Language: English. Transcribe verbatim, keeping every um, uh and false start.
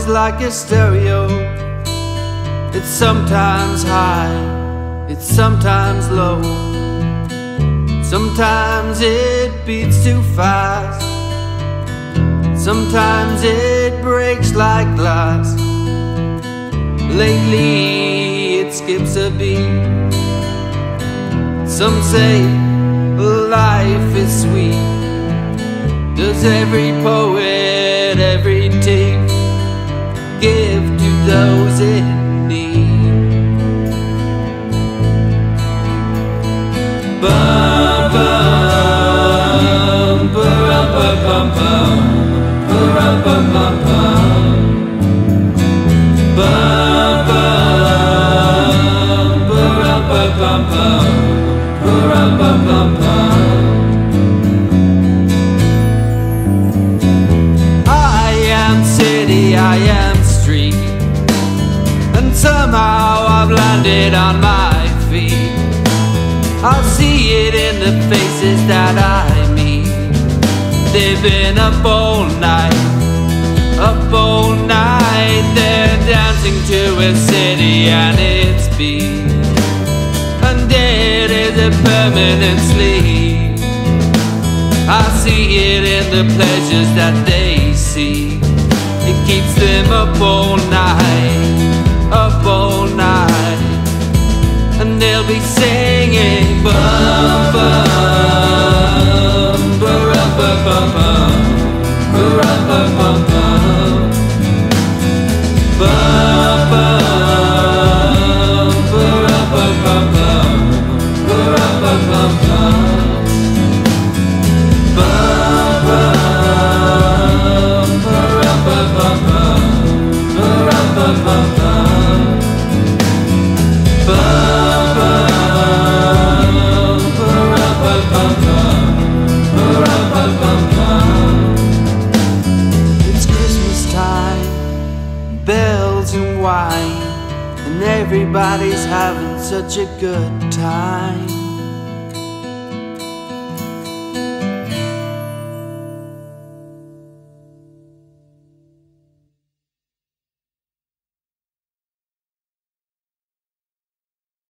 like a stereo. It's sometimes high, it's sometimes low. Sometimes it beats too fast, sometimes it breaks like glass. Lately it skips a beat. Some say life is sweet. Does every poet, every tape give to those in need? Bum bum, bum bum bum bum, bum bum bum bum, bum bum, bum bum bum bum, bum bum bum bum. I am street, and somehow I've landed on my feet. I see it in the faces that I meet. They've been up all night, up all night. They're dancing to a city and its beat, and it is a permanent sleep. I see it in the pleasures that they see. It keeps them up all night, up all night. And they'll be singing bum bum, ba-rum bum bum bum, ba-rum bum bum bum, bum bum, ba-rum bum bum bum, ba-rum bum bum bum. It's Christmas time, bells and wine, and everybody's having such a good time.